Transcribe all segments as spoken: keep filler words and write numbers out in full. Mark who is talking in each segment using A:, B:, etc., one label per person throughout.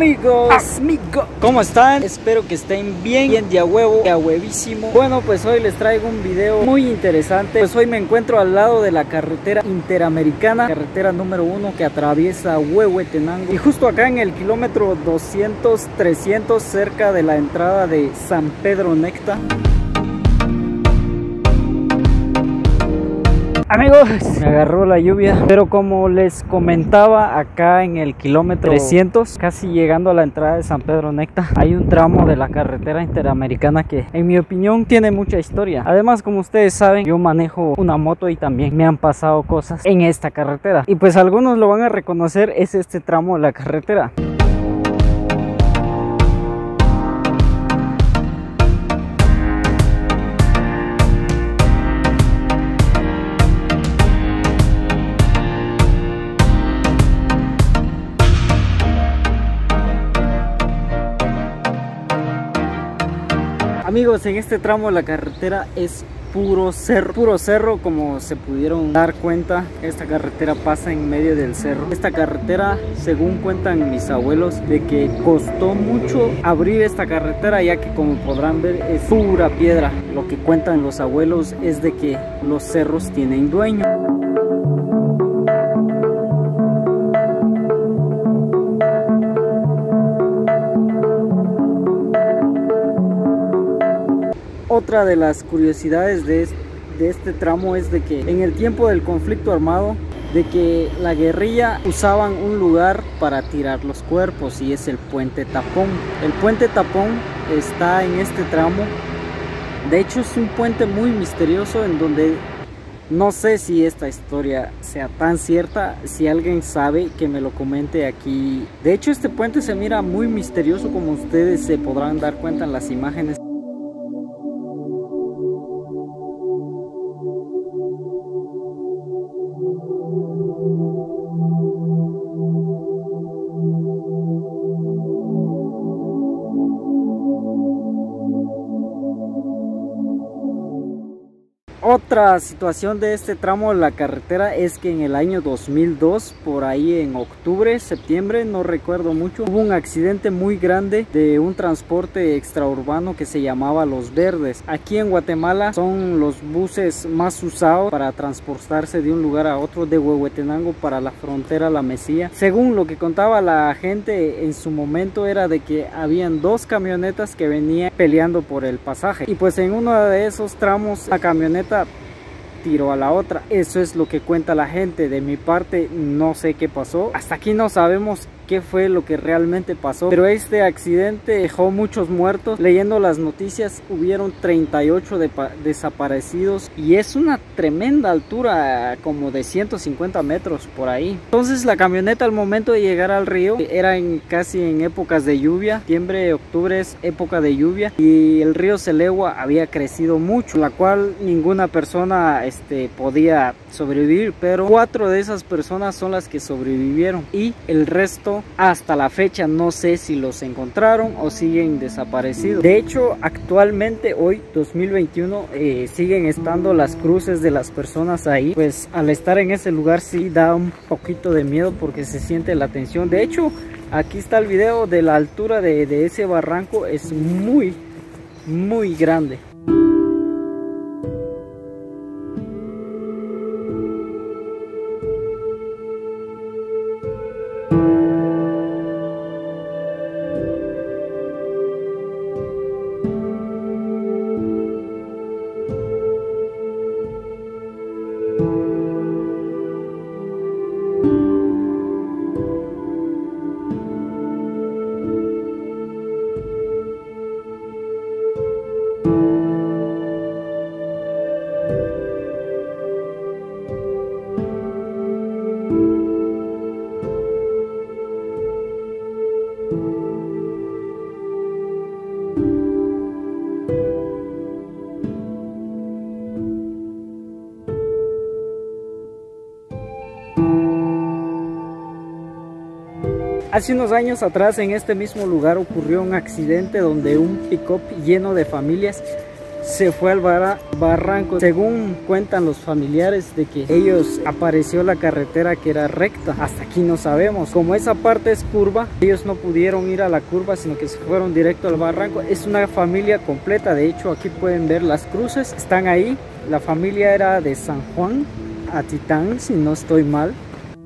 A: Amigos, amigos, ¿cómo están? Espero que estén bien, bien de a huevo, de a huevísimo. Bueno, pues hoy les traigo un video muy interesante. Pues hoy me encuentro al lado de la carretera interamericana, carretera número uno que atraviesa Huehuetenango. Y justo acá en el kilómetro doscientos, trescientos, cerca de la entrada de San Pedro Necta. Amigos, me agarró la lluvia, pero como les comentaba, acá en el kilómetro trescientos, casi llegando a la entrada de San Pedro Necta, hay un tramo de la carretera interamericana que en mi opinión tiene mucha historia. Además, como ustedes saben, yo manejo una moto y también me han pasado cosas en esta carretera, y pues algunos lo van a reconocer, es este tramo de la carretera. Amigos, en este tramo de la carretera es puro cerro, puro cerro, como se pudieron dar cuenta. Esta carretera pasa en medio del cerro. Esta carretera, según cuentan mis abuelos, de que costó mucho abrir esta carretera, ya que como podrán ver es pura piedra. Lo que cuentan los abuelos es de que los cerros tienen dueño. Otra de las curiosidades de este, de este tramo es de que en el tiempo del conflicto armado, de que la guerrilla usaban un lugar para tirar los cuerpos, y es el Puente Tapón. El Puente Tapón está en este tramo. De hecho, es un puente muy misterioso en donde no sé si esta historia sea tan cierta. Si alguien sabe, que me lo comente aquí. De hecho, este puente se mira muy misterioso, como ustedes se podrán dar cuenta en las imágenes. Otra situación de este tramo de la carretera es que en el año dos mil dos, por ahí en octubre, septiembre, no recuerdo mucho, hubo un accidente muy grande de un transporte extraurbano que se llamaba Los Verdes. Aquí en Guatemala son los buses más usados para transportarse de un lugar a otro, de Huehuetenango para la frontera La Mesilla. Según lo que contaba la gente en su momento, era de que habían dos camionetas que venían peleando por el pasaje, y pues en uno de esos tramos la camioneta tiró a la otra. Eso es lo que cuenta la gente. De mi parte no sé qué pasó, hasta aquí no sabemos qué fue lo que realmente pasó, pero este accidente dejó muchos muertos. Leyendo las noticias, hubieron treinta y ocho de desaparecidos, y es una tremenda altura, como de ciento cincuenta metros por ahí. Entonces la camioneta, al momento de llegar al río, era en, casi en épocas de lluvia. Septiembre, octubre es época de lluvia, y el río Celegua había crecido mucho, la cual ninguna persona este, podía sobrevivir, pero cuatro de esas personas son las que sobrevivieron, y el resto hasta la fecha no sé si los encontraron o siguen desaparecidos. De hecho, actualmente, hoy dos mil veintiuno, eh, siguen estando las cruces de las personas ahí. Pues al estar en ese lugar sí da un poquito de miedo, porque se siente la tensión. De hecho, aquí está el video de la altura de, de ese barranco. Es muy muy grande. Hace unos años atrás, en este mismo lugar ocurrió un accidente donde un pick-up lleno de familias se fue al bar barranco. Según cuentan los familiares de que ellos apareció la carretera que era recta, hasta aquí no sabemos. Como esa parte es curva, ellos no pudieron ir a la curva, sino que se fueron directo al barranco. Es una familia completa, de hecho aquí pueden ver las cruces, están ahí. La familia era de San Juan Atitán, si no estoy mal.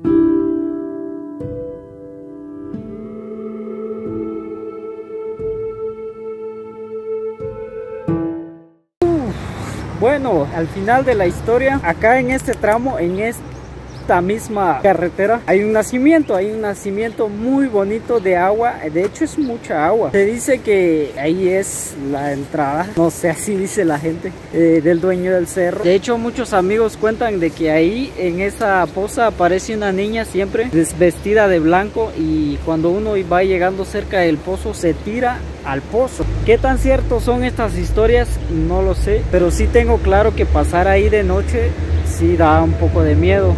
A: Bueno, al final de la historia, acá en este tramo, en esta misma carretera, hay un nacimiento, hay un nacimiento muy bonito de agua. De hecho es mucha agua. Se dice que ahí es la entrada, no sé, así dice la gente, eh, del dueño del cerro. De hecho muchos amigos cuentan de que ahí en esa poza aparece una niña siempre vestida de blanco, y cuando uno va llegando cerca del pozo se tira al pozo. ¿Qué tan ciertos son estas historias? No lo sé, pero sí tengo claro que pasar ahí de noche sí da un poco de miedo.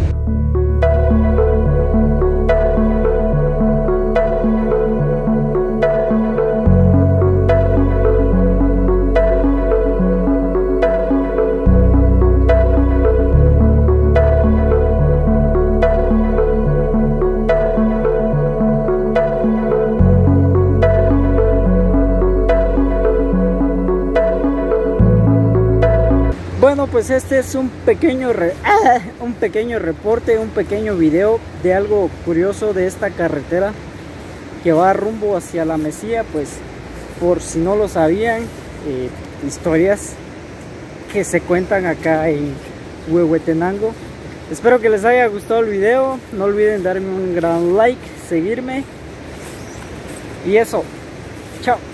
A: Bueno, pues este es un pequeño re ah, un pequeño reporte, un pequeño video de algo curioso de esta carretera que va rumbo hacia la Mesía. Pues por si no lo sabían, eh, historias que se cuentan acá en Huehuetenango. Espero que les haya gustado el video, no olviden darme un gran like, seguirme y eso, chao.